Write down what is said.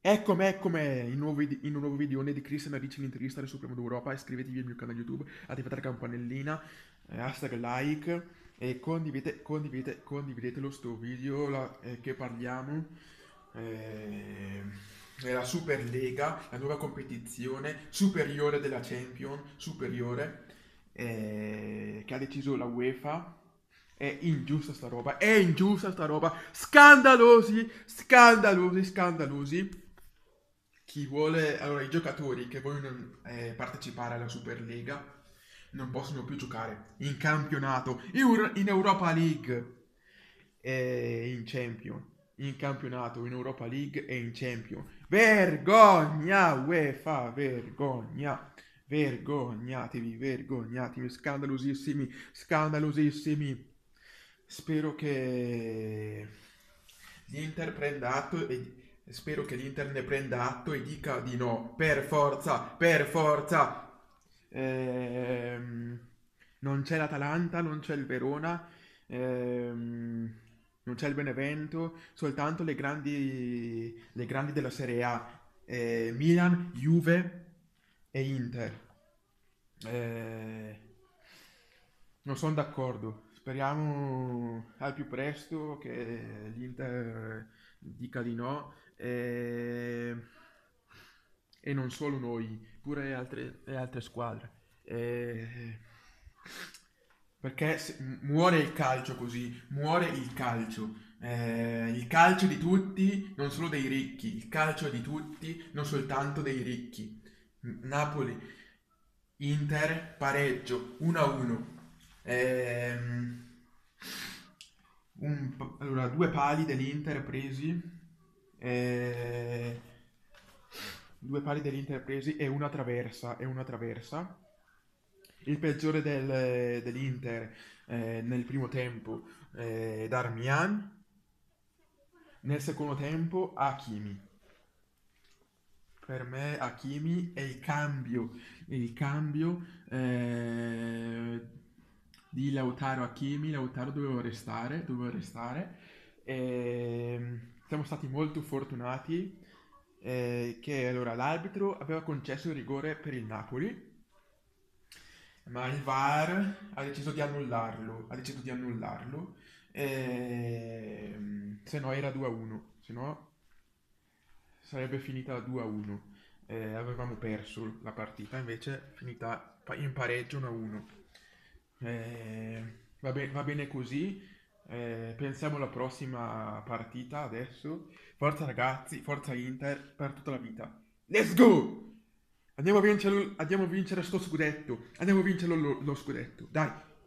Eccomi, in un nuovo video di Cristian Ricci, l'intervista del Supremo d'Europa. Iscrivetevi al mio canale YouTube, attivate la campanellina, hashtag like e condividetelo sto video che parliamo della Superlega, la nuova competizione superiore della Champions, superiore, che ha deciso la UEFA. È ingiusta sta roba, scandalosi. Chi vuole, allora i giocatori che vogliono partecipare alla Superlega non possono più giocare in campionato, in Europa League e in Champion, in campionato, in Europa League e in Champion. Vergogna, UEFA, vergogna. Vergognatevi, scandalosissimi. Spero che l'Inter prenda atto e spero che l'Inter ne prenda atto e dica di no, per forza. Ehm, Non c'è l'Atalanta, non c'è il Verona, non c'è il Benevento, soltanto le grandi della Serie A, Milan, Juve e Inter. Eh, Non sono d'accordo. Speriamo al più presto che l'Inter dica di no e non solo noi, pure le altre squadre. Eh, Perché muore il calcio così, muore il calcio. Il calcio di tutti, non solo dei ricchi, il calcio di tutti, non soltanto dei ricchi. Napoli, Inter, pareggio, 1-1. Ehm, allora, due pali dell'Inter presi, eh, e una traversa. Il peggiore dell'Inter nel primo tempo, Darmian, nel secondo tempo Hakimi. Per me Hakimi è il cambio di Lautaro Hakimi. Lautaro doveva restare. Siamo stati molto fortunati che allora l'arbitro aveva concesso il rigore per il Napoli, ma il VAR ha deciso di annullarlo, se no era 2-1, se no sarebbe finita 2-1. Avevamo perso la partita, invece è finita in pareggio 1-1. Va bene così. Pensiamo alla prossima partita adesso. Forza ragazzi, forza Inter per tutta la vita. Let's go! Andiamo a vincere sto scudetto. Andiamo a vincere lo scudetto. Dai!